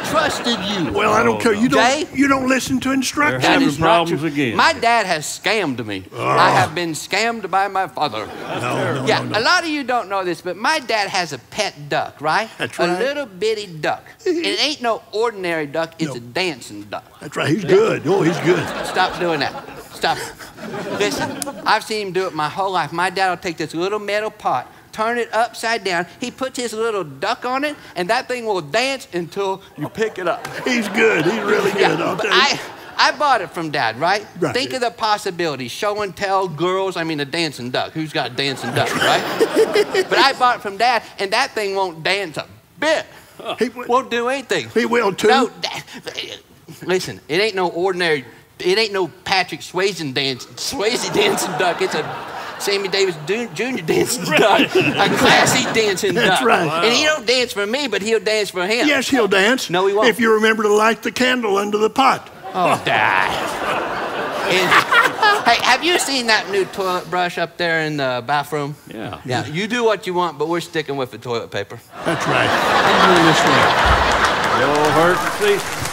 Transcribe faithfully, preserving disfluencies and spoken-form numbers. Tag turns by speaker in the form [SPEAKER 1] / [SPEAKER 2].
[SPEAKER 1] trusted you.
[SPEAKER 2] Well, I don't
[SPEAKER 3] Oh,
[SPEAKER 2] care.
[SPEAKER 3] no.
[SPEAKER 2] You don't.
[SPEAKER 1] Jay?
[SPEAKER 2] You don't listen to instructions.
[SPEAKER 3] They're having
[SPEAKER 1] is not
[SPEAKER 3] problems
[SPEAKER 1] true.
[SPEAKER 3] again.
[SPEAKER 1] My dad has scammed me. I have been scammed by my father.
[SPEAKER 2] No, no,
[SPEAKER 1] yeah,
[SPEAKER 2] no, no.
[SPEAKER 1] a lot of you don't know this, but my dad has a pet duck, right?
[SPEAKER 2] That's
[SPEAKER 1] A
[SPEAKER 2] right.
[SPEAKER 1] little bitty duck. It ain't no ordinary duck, it's
[SPEAKER 2] No.
[SPEAKER 1] a dancing duck.
[SPEAKER 2] That's right. He's good. Oh, he's good.
[SPEAKER 1] Stop doing that. Stop it. Listen, I've seen him do it my whole life. My dad will take this little metal pot, turn it upside down. He puts his little duck on it, and that thing will dance until you pick it up.
[SPEAKER 2] He's good. He's really good.
[SPEAKER 1] Yeah,
[SPEAKER 2] I'll
[SPEAKER 1] but
[SPEAKER 2] tell you.
[SPEAKER 1] I, I bought it from Dad, right?
[SPEAKER 2] Right.
[SPEAKER 1] Think of the possibilities. Show and tell girls. I mean, a dancing duck. Who's got a dancing duck, right? But I bought it from Dad, and that thing won't dance a bit.
[SPEAKER 2] He will-
[SPEAKER 1] Won't do anything.
[SPEAKER 2] He will too.
[SPEAKER 1] No, Dad, listen, it ain't no ordinary, it ain't no Patrick Swayze dance, Swayze dancing duck. It's a Sammy Davis Junior dancing duck, a classy dancing
[SPEAKER 2] That's
[SPEAKER 1] duck.
[SPEAKER 2] right.
[SPEAKER 1] And he don't dance for me, but he'll dance for him.
[SPEAKER 2] Yes, he'll dance.
[SPEAKER 1] No, he won't.
[SPEAKER 2] If you remember to light the candle under the pot.
[SPEAKER 1] Oh, Dad. And, hey, have you seen that new toilet brush up there in the bathroom?
[SPEAKER 3] Yeah.
[SPEAKER 1] Yeah, you do what you want, but we're sticking with the toilet paper.
[SPEAKER 2] That's right. I'm doing this way.
[SPEAKER 3] No hurt to see.